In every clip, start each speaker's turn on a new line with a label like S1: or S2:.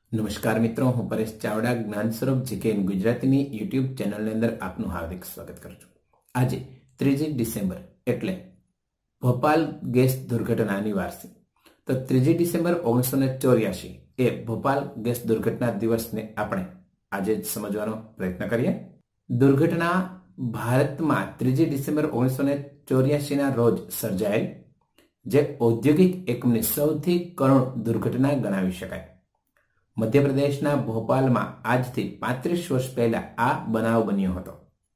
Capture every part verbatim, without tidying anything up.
S1: નમસ્કાર મિત્રો, હું પરેશ ચાવડા જ્ઞાન સ્વરૂપ જીકે ઇન ગુજરાતીની યુટ્યુબ ચેનલની અંદર આપનું હાર્દિક સ્વાગત કરું છું। આજે ત્રીજી ડિસેમ્બર એટલે ભોપાલ ગેસ દુર્ઘટનાની વાર્ષિક। તો ત્રીજી ડિસેમ્બર ઓગણીસો ને ચોર્યાસી એ ભોપાલ ગેસ દુર્ઘટના દિવસને આપણે આજે જ સમજવાનો પ્રયત્ન કરીએ। દુર્ઘટના ભારતમાં ત્રીજી ડિસેમ્બર ઓગણીસો ને ચોર્યાસીના રોજ સર્જાયેલ જે ઔદ્યોગિક એકમની સૌથી કરુણ દુર્ઘટના ગણાવી શકાય। મધ્યપ્રદેશના ભોપાલમાં આજથી પાંત્રીસ વર્ષ પહેલા આ બનાવ બન્યો હતો।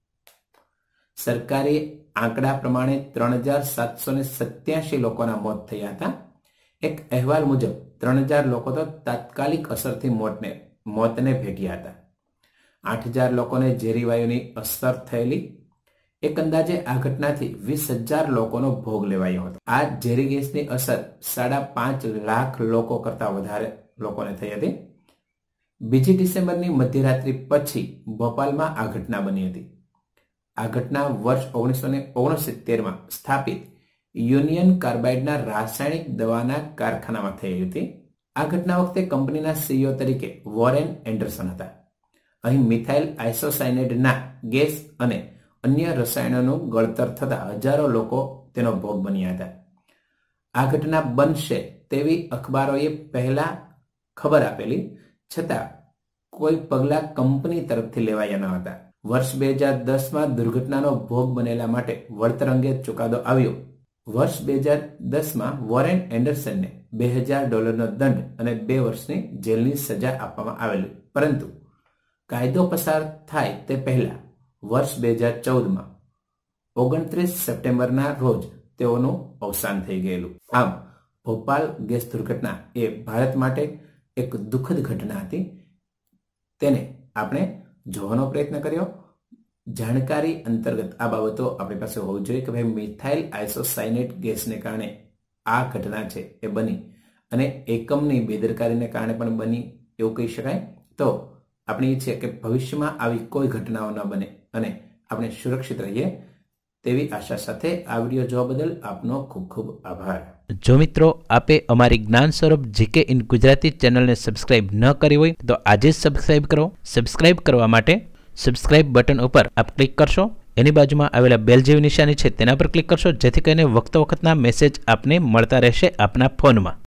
S1: સરકારી આંકડા પ્રમાણે ત્રણ હજાર સાતસો ને સત્યાસી લોકોના મોત થયા હતા। એક અહેવાલ મુજબ ત્રણ હજાર લોકો તો તાત્કાલિક અસરથી મોતને મોતને ભેટ્યા હતા। આઠ હજાર લોકોને ઝેરી વાયુની અસર થયેલી। એક અંદાજે આ ઘટનાથી વીસ હજાર લોકોનો ભોગ લેવાયો હતો। આ ઝેરી ગેસની અસર સાડા પાંચ લાખ લોકો કરતા વધારે લોકોને થઈ હતી। બીજી ડિસેમ્બરની મધ્યરાત્રિ પછી ભોપાલમાં આ ઘટના બની હતી। આ ઘટના વર્ષ ઓગણીસો ને ઓગણસિત્તેરમાં સ્થાપિત યુનિયન કાર્બાઇડના રાસાયણિક દવાના કારખાનામાં થઈ હતી। આ ઘટના વખતે કંપનીના સીઈઓ તરીકે વોરેન એન્ડરસન હતા। અહીં મિથાઇલ આઇસોસાયનેટના ગેસ અને અન્ય રસાયણોનું ગળતર થતા હજારો લોકો તેનો ભોગ બન્યા હતા। આ ઘટના બનશે તેવી અખબારોએ પહેલા ખબર આપેલી, છતાં કોઈ પગલાં કંપની તરફથી લેવાયા ન હતા। વર્ષ બે હજાર દસમાં દુર્ઘટનાનો ભોગ બનેલા માટે વળતર અંગે ચુકાદો આવ્યો। વર્ષ બે હજાર દસમાં વોરેન એન્ડરસનને બે હજાર ડોલરનો દંડ અને બે વર્ષની જેલની સજા આપવામાં આવેલી, પરંતુ કાયદો પસાર થાય તે પહેલા વર્ષ બે હજાર ચૌદમાં ઓગણત્રીસ સપ્ટેમ્બરના રોજ તેઓનું અવસાન થઈ ગયેલું। આમ ભોપાલ ગેસ દુર્ઘટના એ ભારત માટે એક દુઃખદ ઘટના હતી। તેને આપણે જોવાનો પ્રયત્ન કર્યો। જાણકારી અંતર્ગત આ બાબતો આપણી પાસે હોવી જોઈએ કે ભાઈ મિથાઇલ આઇસોસાયનેટ ગેસને કારણે આ ઘટના છે એ બની અને એકમની બેદરકારીને કારણે પણ બની એવું કહી શકાય। તો આપણે એ છે કે ભવિષ્યમાં આવી કોઈ ઘટનાઓ ન બને અને આપણે સુરક્ષિત રહીએ તેવી આશા સાથે આ વિડીયો જોવા બદલ આપનો ખૂબ ખૂબ આભાર।
S2: જો મિત્રો આપે અમારી જ્ઞાન સ્વરૂપ જીકે ઇન ગુજરાતી ચેનલને સબસ્ક્રાઇબ ન કરી હોય તો આજે જ સબસ્ક્રાઇબ કરો। સબસ્ક્રાઇબ કરવા માટે સબસ્ક્રાઇબ બટન ઉપર આપ ક્લિક કરશો, એની બાજુમાં આવેલા બેલ જેવી નિશાની છે તેના પર ક્લિક કરશો, જેથી કરીને વખતો વખતના મેસેજ આપને મળતા રહેશે આપના ફોનમાં।